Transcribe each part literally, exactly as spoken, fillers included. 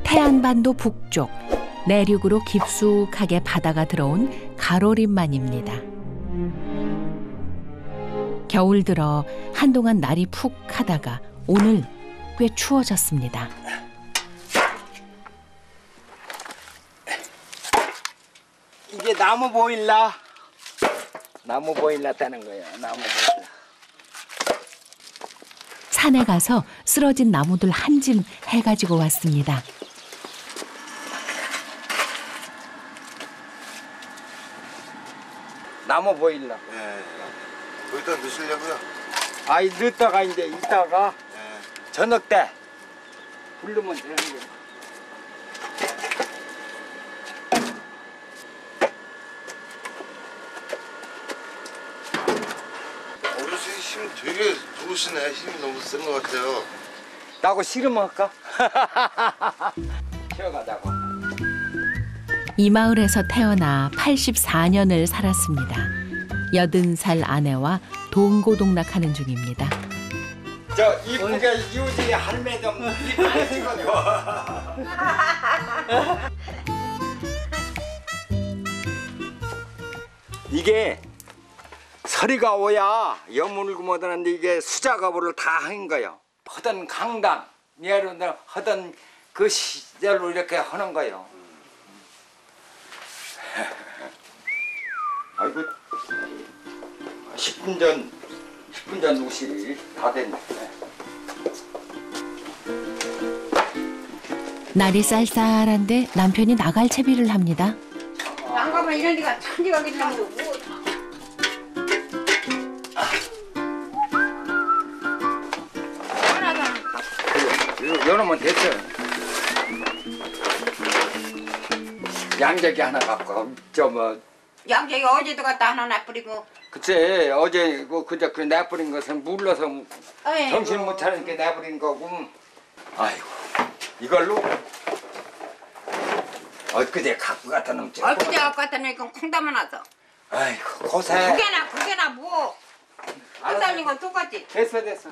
태안반도 북쪽 내륙으로 깊숙하게 바다가 들어온 가로림만입니다. 겨울 들어 한동안 날이 푹 하다가 오늘 꽤 추워졌습니다. 이게 나무 보일러. 나무 보일러 따는 거예요. 나무 보일러. 산에 가서 쓰러진 나무들 한 짐 해가지고 왔습니다. 나무 보일러. 예. 거기다 넣으시려고요? 아이 넣다가 이제 이따가 예. 저녁 때 부르면 되는 거예요. 어르신 힘 되게 좋으시네. 힘이 너무 센 것 같아요. 나고 씨름을 할까? 쉬어가자고. 이 마을에서 태어나 팔십사 년을 살았습니다. 여든 살 아내와 동고동락하는 중입니다. 저 이쁘게 이웃이 할매 좀 많이 찍어줘. 이게 서리가 오야 여물고 못하는데 이게 수작업을 다 한 거요. 하던 강당, 예를 들어 하던 그 시절로 이렇게 하는 거요. 아이고 십 분 전, 십 분 전 옷이 다 됐네. 날이 쌀쌀한데 남편이 나갈 채비를 합니다. 안 가면 이런 데가 천지가 있다고. 이러면 됐어. 양재기 하나 갖고 저 뭐 양재기 어제도 갖다 하나 놔버리고. 그치 어제 그 그저 그 내버린 것은 물러서 어이, 정신 뭐. 못 차리니까 내버린 거고. 아이고 이걸로 엊그제 갖고 갔다 놈지. 엊그제 갖고 갖다 놓으니까 콩담아 놔서. 아이고 고생. 그게나 그게나 뭐. 콩담인 건 똑같지. 됐어 됐어.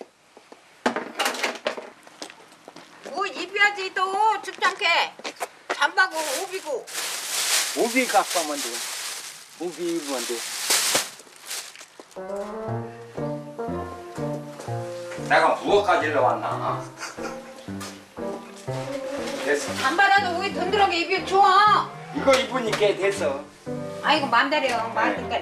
뭐 입혀야지 또 춥지 않게. 잠바고 오비고. 우비 갖고 하면 돼. 우비 입으면 돼. 내가 무엇까지 일러 왔나? 됐어. 잠바라도 우리 든든하게 입혀 줘. 이거 입으니까 됐어. 아이고 맘대로요. 말니까.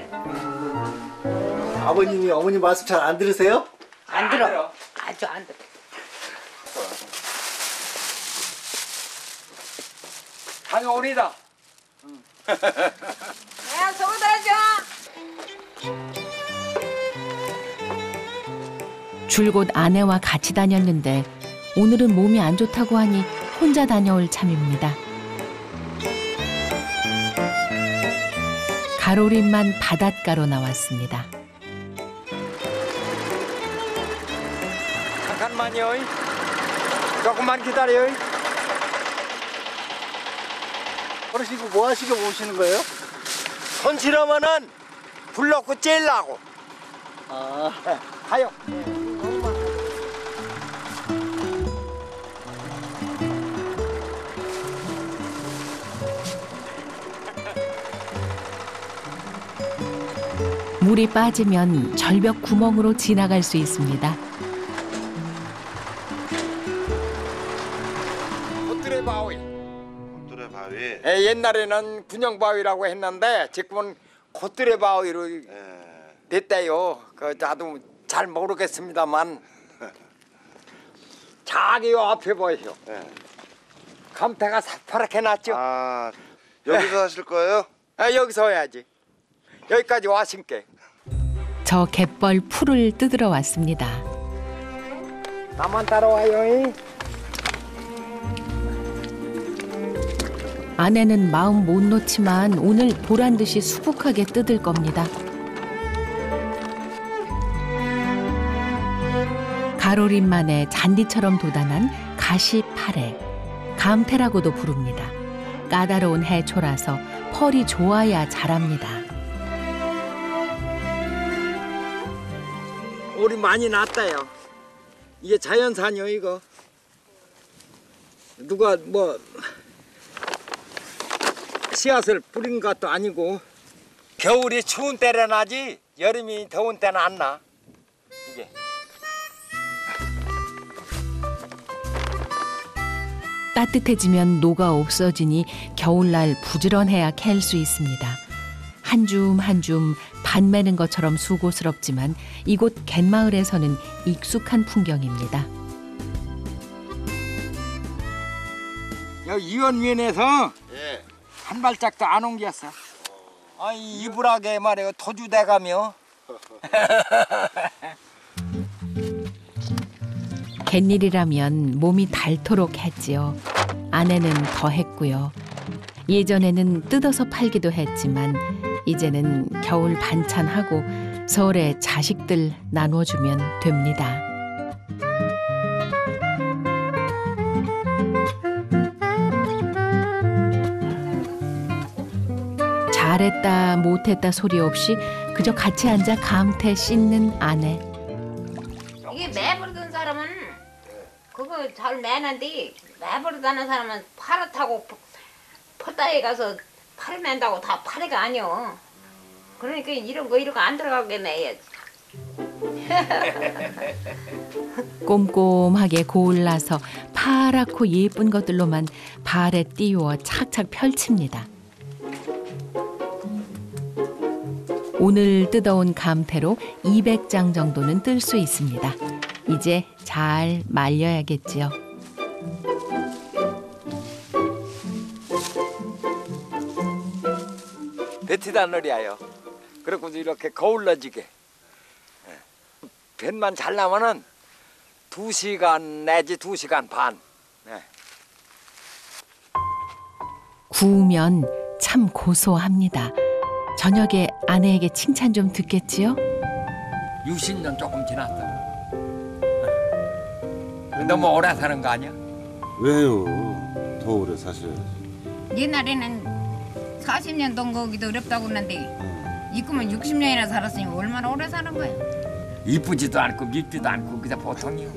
아버님이 어머니 말씀 잘 안 들으세요? 안 들어. 아주 안 들어. 다녀오리다. 야, 저거 들어줘. 줄곧 아내와 같이 다녔는데 오늘은 몸이 안 좋다고 하니 혼자 다녀올 참입니다. 가로림만 바닷가로 나왔습니다. 잠깐만요. 조금만 기다려요. 어르신 이거 뭐 하시고 오시는 거예요? 손실하면은 불렀고 째려고. 아, 네, 가요. 물이 빠지면 절벽 구멍으로 지나갈 수 있습니다. 꽃들의 바위. 꽃들의 바위. 에, 옛날에는 군영바위라고 했는데 지금은 꽃들의 바위로 예. 됐대요. 그 나도 잘 모르겠습니다만 저기 요 앞에 보이죠. 예. 감태가 새파랗게 났죠. 아, 여기서 하실 거예요? 아, 여기서 해야지. 여기까지 와신께. 저 갯벌 풀을 뜯으러 왔습니다. 나만 따라와요. 아내는 마음 못 놓지만 오늘 보란 듯이 수북하게 뜯을 겁니다. 가로림만의 잔디처럼 돋아난 가시파래, 감태라고도 부릅니다. 까다로운 해초라서 펄이 좋아야 자랍니다. 우리 많이 났다요. 이게 자연산이요 이거. 누가 뭐 씨앗을 뿌린 것도 아니고 겨울이 추운 때는 나지 여름이 더운 때는 안 나. 이게. 따뜻해지면 녹아 없어지니 겨울날 부지런해야 캘 수 있습니다. 한 줌 한 줌 반 매는 것처럼 수고스럽지만 이곳 갯마을에서는 익숙한 풍경입니다. 여기 이원면에서 예. 한 발짝도 안 옮겼어. 아이 이불하게 말이야 토주대가며. 갯일이라면 몸이 닳도록 했지요. 아내는 더 했고요. 예전에는 뜯어서 팔기도 했지만 이제는 겨울 반찬하고 서울에 자식들 나눠주면 됩니다. 잘했다 못했다 소리 없이 그저 같이 앉아 감태 씻는 아내. 이게 매버리던 사람은 그거 잘 매는데 매버리다는 사람은 팔아 타고 퍼다에 가서 팔 맨다고 다 파리가 아니오. 그러니까 이런 거 이런 거 안 들어가게 매야지. 꼼꼼하게 고울라서 파랗고 예쁜 것들로만 발에 띄워 착착 펼칩니다. 오늘 뜯어온 감태로 이백 장 정도는 뜰 수 있습니다. 이제 잘 말려야겠지요. 베티다놀이야요. 그리고 이렇게 거울러지게. 뱃만 잘 나면은 두 시간 내지 두 시간 반. 네. 구우면 참 고소합니다. 저녁에 아내에게 칭찬 좀 듣겠지요? 육십 년 조금 지났다. 너무 오래 사는 거 아니야? 왜요? 더 오래 사셔야지. 옛날에는 사십 년 돈 거기도 어렵다고 그러는데 이끄면 육십 년이나 살았으니 얼마나 오래 사는 거야? 이쁘지도 않고 밉지도 않고 그냥 보통이요.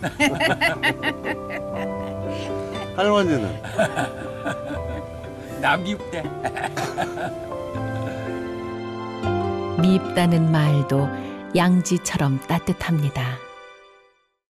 할머니는? 나 밉대. 밉다는 말도 양지처럼 따뜻합니다.